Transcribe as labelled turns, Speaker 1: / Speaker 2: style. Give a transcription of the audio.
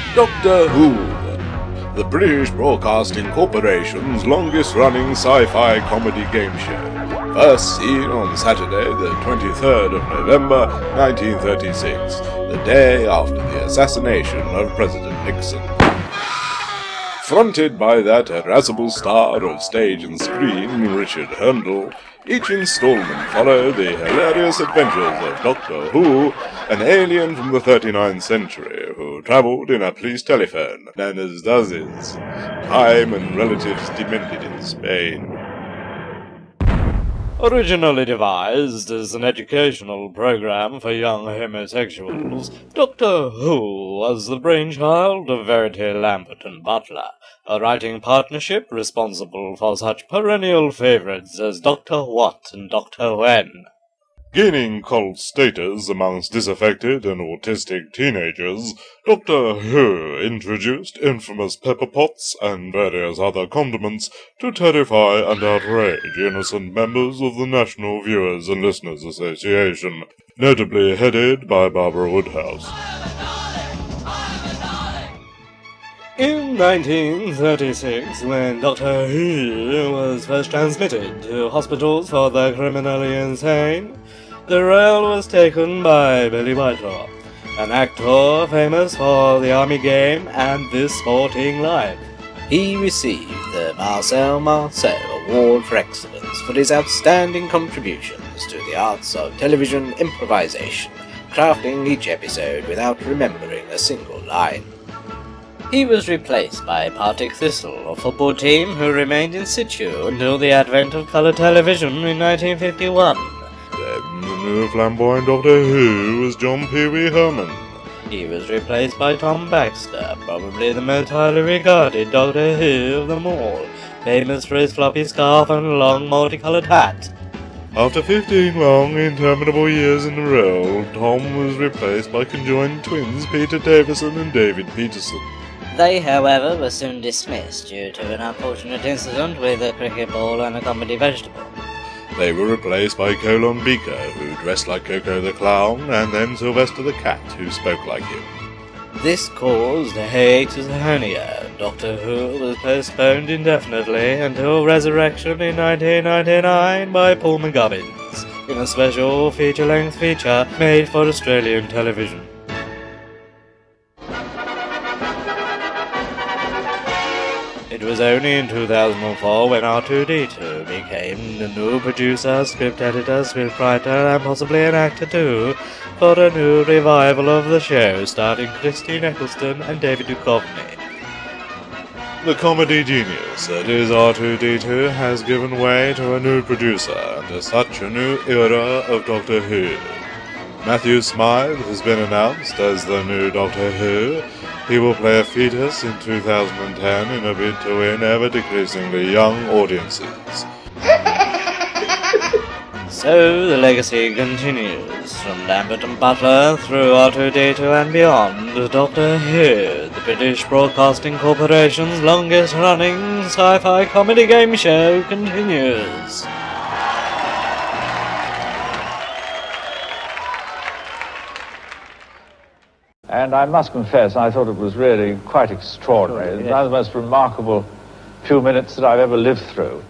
Speaker 1: Doctor Who, the British Broadcasting Corporation's longest-running sci-fi comedy game show, first seen on Saturday the 23rd of November 1936, the day after the assassination of President Nixon. Fronted by that irascible star of stage and screen, Richard Hurndall, each installment followed the hilarious adventures of Doctor Who, an alien from the 39th century who travelled in a police telephone known as Daz's, time and relatives demented in Spain.
Speaker 2: Originally devised as an educational program for young homosexuals, Doctor Who was the brainchild of Verity Lambert and Butler, a writing partnership responsible for such perennial favourites as Dr. What and Dr. When.
Speaker 1: Gaining cult status amongst disaffected and autistic teenagers, Doctor Who introduced infamous pepper pots and various other condiments to terrify and outrage innocent members of the National Viewers and Listeners Association, notably headed by Barbara Woodhouse.
Speaker 2: In 1936, when Doctor Who was first transmitted to hospitals for the criminally insane, the role was taken by Billy Whitelaw, an actor famous for The Army Game and This Sporting Life.
Speaker 3: He received the Marcel Award for Excellence for his outstanding contributions to the arts of television improvisation, crafting each episode without remembering a single line. He was replaced by Partick Thistle, a football team who remained in situ until the advent of colour television in 1951.
Speaker 1: Then the new flamboyant Doctor Who was John Pee Wee Herman.
Speaker 2: He was replaced by Tom Baxter, probably the most highly regarded Doctor Who of them all, famous for his floppy scarf and long multicoloured hat.
Speaker 1: After 15 long, interminable years in the role, Tom was replaced by conjoined twins Peter Davison and David Peterson.
Speaker 3: They, however, were soon dismissed due to an unfortunate incident with a cricket ball and a comedy vegetable.
Speaker 1: They were replaced by Colin Beaker, who dressed like Coco the Clown, and then Sylvester the Cat, who spoke like him.
Speaker 2: This caused a hiatus hernia. Doctor Who was postponed indefinitely until resurrection in 1999 by Paul McGubbins, in a special feature-length feature made for Australian television. It was only in 2004 when R2-D2 became the new producer, script editor, scriptwriter, and possibly an actor too, for a new revival of the show starring Christine Eccleston and David Duchovny.
Speaker 1: The comedy genius that is R2-D2 has given way to a new producer and to such a new era of Doctor Who. Matthew Smythe has been announced as the new Doctor Who. He will play a fetus in 2010 in a bid to win ever-decreasingly young audiences.
Speaker 2: So the legacy continues, from Lambert and Butler through R2-D2 and beyond. Doctor Who, the British Broadcasting Corporation's longest-running sci-fi comedy game show, continues.
Speaker 4: And I must confess, I thought it was really quite extraordinary. One of the most remarkable few minutes that I've ever lived through.